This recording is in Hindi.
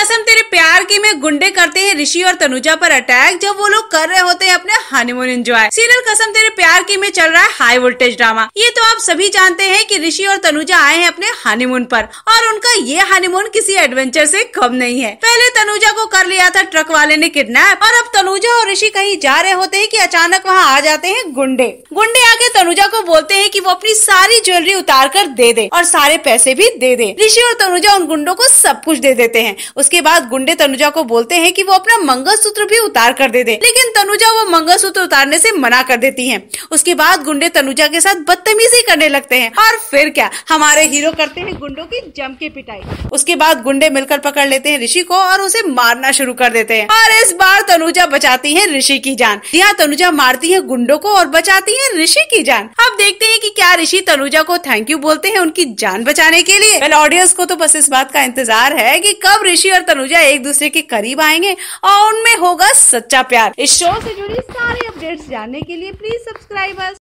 कसम तेरे प्यार की में गुंडे करते हैं ऋषि और तनुजा पर अटैक जब वो लोग कर रहे होते हैं अपने हनीमून एंजॉय। सीरियल कसम तेरे प्यार की में चल रहा है हाई वोल्टेज ड्रामा। ये तो आप सभी जानते हैं कि ऋषि और तनुजा आए हैं अपने हनीमून पर और उनका ये हनीमून किसी एडवेंचर से कम नहीं है। पहले तनुजा को कर लिया था ट्रक वाले ने किडनैप और अब तनुजा और ऋषि कहीं जा रहे होते हैं कि अचानक वहाँ आ जाते हैं गुंडे। गुंडे आके तनुजा को बोलते हैं कि वो अपनी सारी ज्वेलरी उतार कर दे दे और सारे पैसे भी दे दे। ऋषि और तनुजा उन गुंडों को सब कुछ दे देते हैं। उसके बाद गुंडे तनुजा को बोलते हैं कि वो अपना मंगलसूत्र भी उतार कर दे दे, लेकिन तनुजा वो मंगलसूत्र उतारने से मना कर देती है। उसके बाद गुंडे तनुजा के साथ बदतमीजी करने लगते हैं और फिर क्या, हमारे हीरो करते हैं गुंडों की जम के पिटाई। उसके बाद गुंडे मिलकर पकड़ लेते हैं ऋषि को और उसे मारना शुरू कर देते हैं और इस बार तनुजा बचाती है ऋषि की जान। यहाँ तनुजा मारती है गुंडों को और बचाती है ऋषि की जान। अब देखते हैं कि क्या ऋषि तनुजा को थैंक यू बोलते हैं उनकी जान बचाने के लिए। वेल ऑडियंस को तो बस इस बात का इंतजार है कि कब ऋषि और तनुजा एक दूसरे के करीब आएंगे और उनमें होगा सच्चा प्यार। इस शो से जुड़ी सारी अपडेट्स जानने के लिए प्लीज सब्सक्राइब अस।